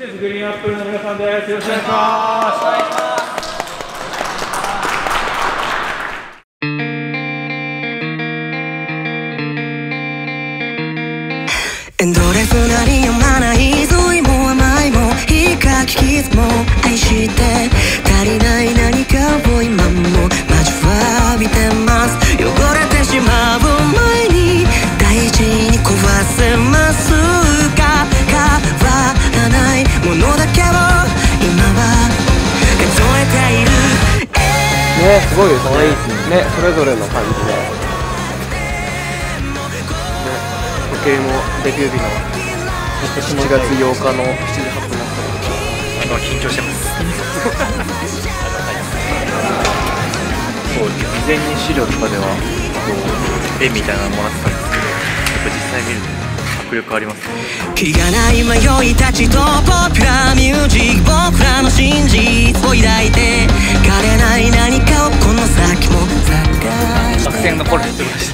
ミセスグリーンアップルの皆さんです。よろしくお願いします。 エンドレスなり読まないゾイも甘いもいいかきキスも愛して足りない何かを今も待ちわびてます。汚れてしまう前に大事に壊せますか。変わらないものだけを今は数えている。 ね、すごいですね。ね、それぞれの感じで、ね、時計もデビュー日の7月8日の7時8分だったので、緊張してます。そう、事前に資料とかではこう絵みたいなのもらってたんですけど、やっぱ実際見ると迫力ありますね。 気がない迷いたちとポピュラーミュージック、僕らの真実を抱いて枯れない何かをこの先も探して。 学生の頃やってました。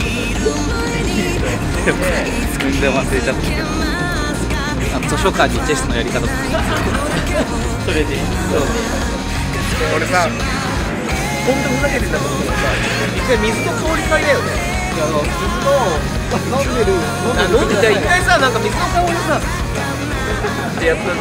でも全然忘れちゃったけど、図書館にチェスのやり方とかそれで俺さ、本当にふざけてたと思うけどさ、一回水の香り嗅いだよね。いや、水の飲んでるじゃあ一回さ、なんか水の香りさってやったの。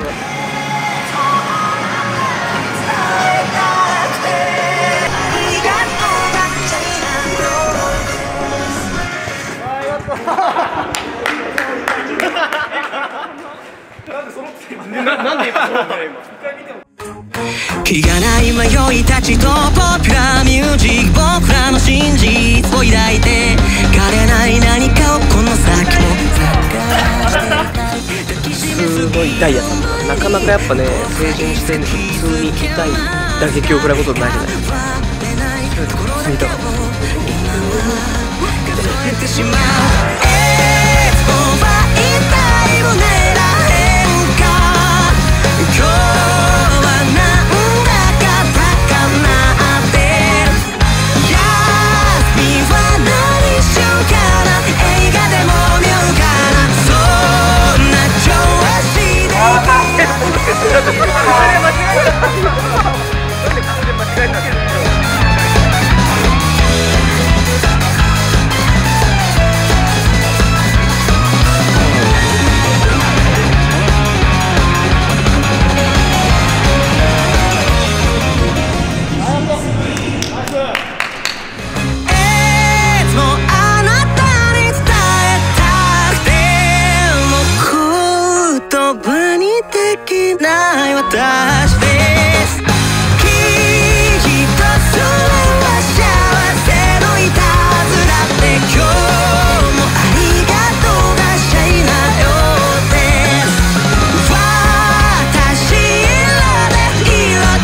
気がない迷いたちとポピュラーミュージック、僕らの真実を抱いて枯れない何かをこの先も探して。 すごい痛いやつなんだ。なかなかやっぱね、成人して普通に痛い打撃を食らうことないじゃないですか。普通に痛かった。私です。きっとそれは幸せのいたずらって今日もありがとうがシャイなようです。私らで彩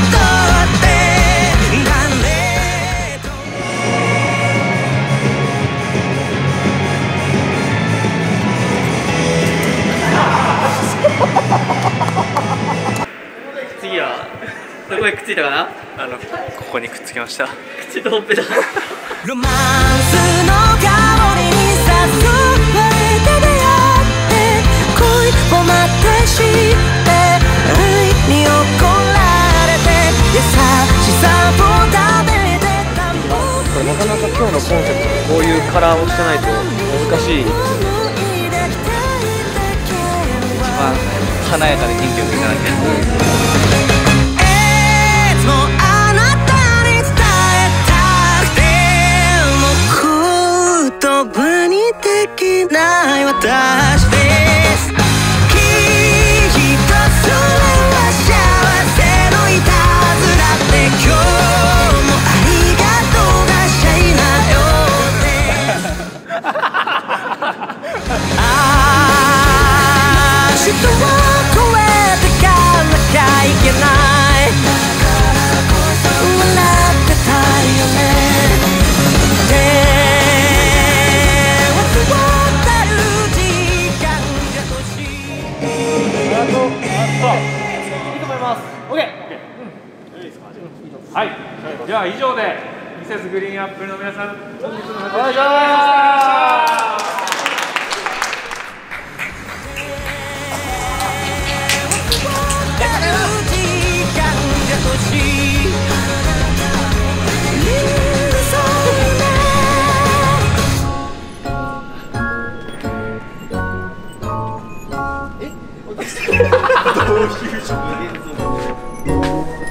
って誰と次はどこへくっついたかな。 ここにくっつきました。 口とほっぺた。 ロマンスの香りに誘われて出会って恋を待って知って愛に怒られて優しさを食べてた。 これなかなか今日のコンセプトこういうカラーをしてないと難しい。一番華やかで元気よくいかなきゃ。 言葉にできない私です。きっとそれは幸せのいたずらって今日もありがとうがシャイなようで。明日を越えてかなきゃいけない。笑ってたいよね。 いいと思います。OK。はい。では以上でミセスグリーンアップルの皆さん、本日のお願いします。 どういう状況？